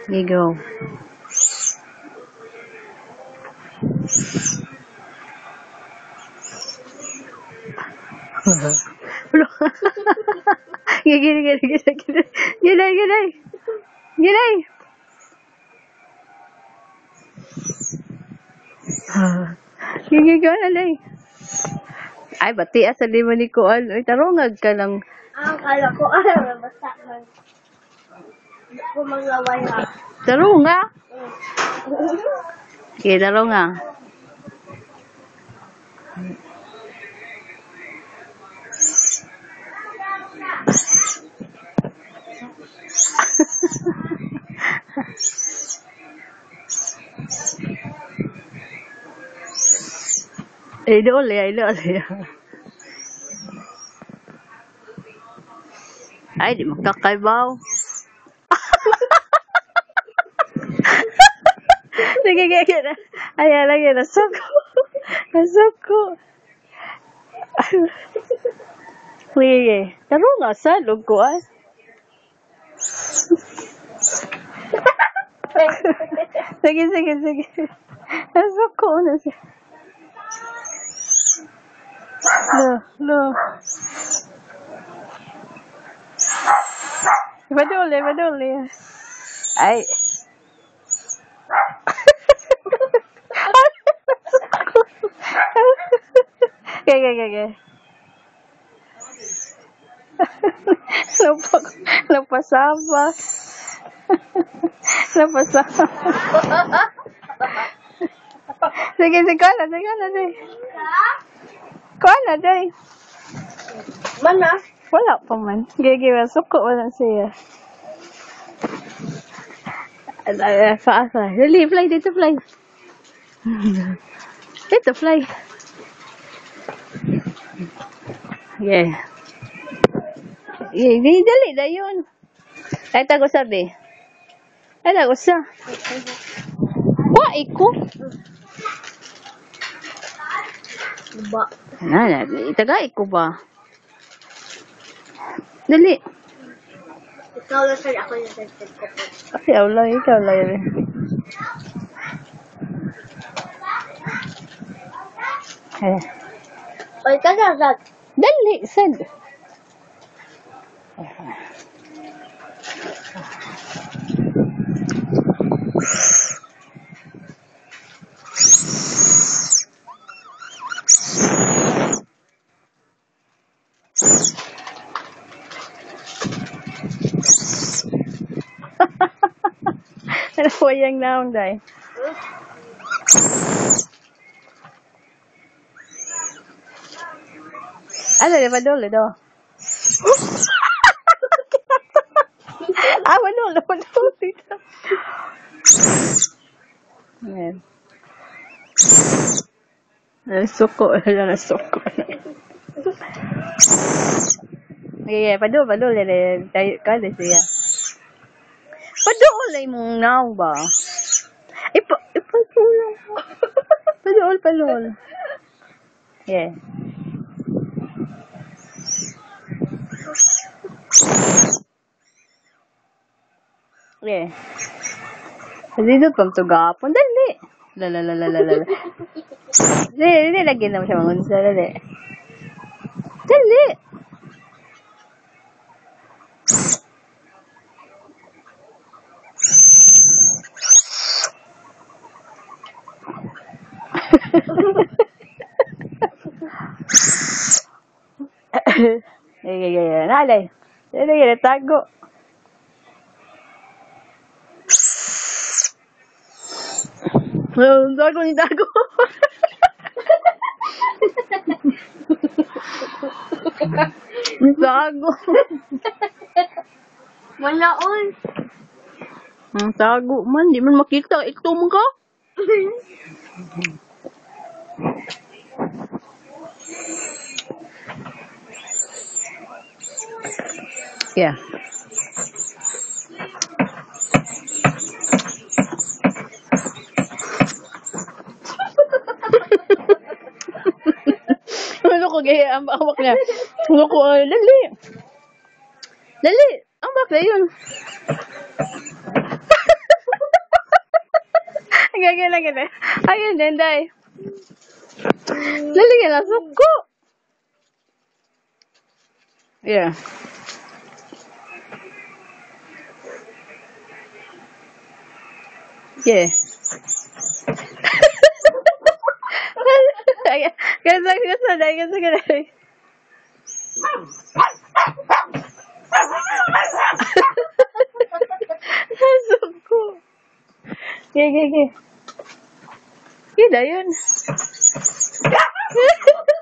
Here you go. Gini. Gini ka na lang. Ay, bati asa di mo ni Kuan. Ay, tarungag ka lang. Kala ko, basta man. Hindi ko maglaway ha. Tarunga? Okay, tarunga. Ay, doon ya. Ay, di magkakaibaw. Sige. Ayan, lagi. Nasoko. Sige. Tarunga sa lugo ay. Sige. Nasoko na siya. No. Paduli. Ay. Okay. Napasama. Sige, kuha na, day. Mana? Wala pa man. Gigi, suko wala siya. Faasa. Dali, fly. Dito, fly. Yeah. Dali na yun. Kahit ako sabi. Kahit ako sa. Iko. Ba? Itagay ko ba? Dali. Ikaw lang sir, ako yung sensor ko po. Ikaw lang. Oy, kagagag. Dali, sad. Ano po yung naong day? Ano, di ba dole do? Manolo. Ayan. Nasuko. Okay, padul. Kada siya. Padul mong naong ba? Ipatulong. Padul. Yeah. Yeah. Dito pang tugapon. Dali. Lalalala. Dali, lagyan naman siya mga unsa. Dali. Nalay. Dali, tago. Tago. Tago. Wala, oy. Tago man. Di man makita. Ito mo ka? Yeah. Ano ko gaya ang awak niya? Ano ko, dali. Ambak na yun. lalagyan na. Ayun, Denday. Lalagyan na suko. Yeah. Yeah. Kasi. Suko. Gigi. Yun na yun.